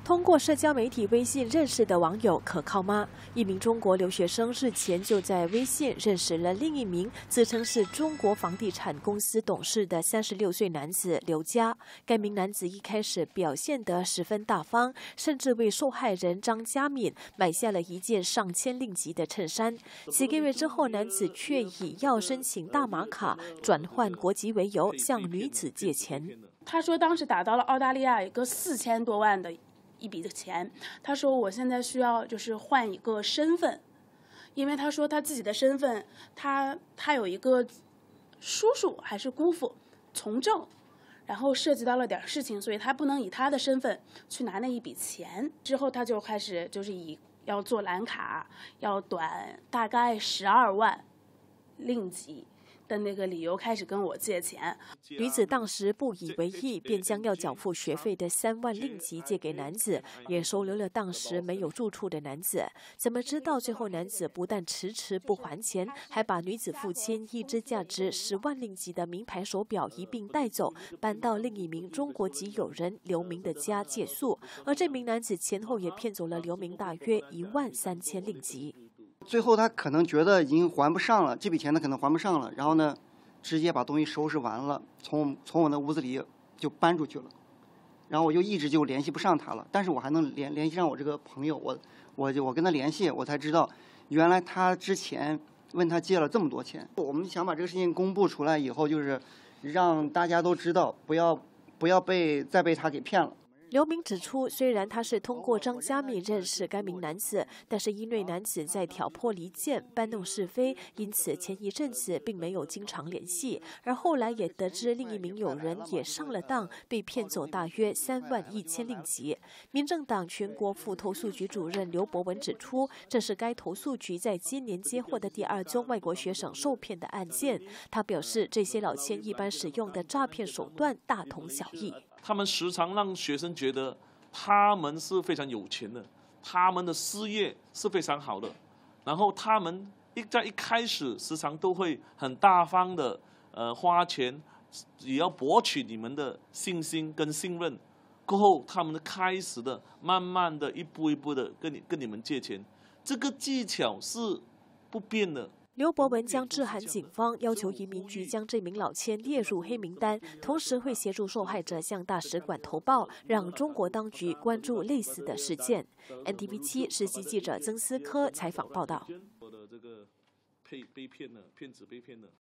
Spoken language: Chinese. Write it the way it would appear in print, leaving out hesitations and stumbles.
通过社交媒体微信认识的网友可靠吗？一名中国留学生日前就在微信认识了另一名自称是中国房地产公司董事的36岁男子刘佳。该名男子一开始表现得十分大方，甚至为受害人张佳敏买下了一件上千令吉的衬衫。几个月之后，男子却以要申请大马卡、转换国籍为由向女子借钱。 他说当时打到了澳大利亚一个4000多万的一笔的钱，他说我现在需要就是换一个身份，因为他说他自己的身份，他有一个叔叔还是姑父从政，然后涉及到了点事情，所以他不能以他的身份去拿那一笔钱。之后他就开始就是以要做蓝卡，要短大概12万令吉的那个理由开始跟我借钱。 女子当时不以为意，便将要缴付学费的3万令吉借给男子，也收留了当时没有住处的男子。怎么知道最后男子不但迟迟不还钱，还把女子父亲一只价值10万令吉的名牌手表一并带走，搬到另一名中国籍友人刘明的家借宿。而这名男子前后也骗走了刘明大约13000令吉。 最后他可能觉得已经还不上了，这笔钱他可能还不上了，然后呢，直接把东西收拾完了，从我那屋子里就搬出去了，然后我就一直就联系不上他了。但是我还能联系上我这个朋友，我跟他联系，我才知道原来他之前问他借了这么多钱。我们想把这个事情公布出来以后，就是让大家都知道，不要再被他给骗了。 刘明指出，虽然他是通过张佳敏认识该名男子，但是因为男子在挑拨离间、搬弄是非，因此前一阵子并没有经常联系。而后来也得知另一名友人也上了当，被骗走大约31000令吉。民政党全国副投诉局主任刘博文指出，这是该投诉局在今年接获的第2宗外国学生受骗的案件。他表示，这些老千一般使用的诈骗手段大同小异。 他们时常让学生觉得他们是非常有钱的，他们的事业是非常好的，然后他们在一开始时常都会很大方的花钱，也要博取你们的信心跟信任。过后他们开始的慢慢的一步一步的跟你们借钱，这个技巧是不变的。 刘博文将致函警方，要求移民局将这名老千列入黑名单，同时会协助受害者向大使馆投报，让中国当局关注类似的事件。NTV7实习记者曾思科采访报道。 被骗了，骗子被骗了。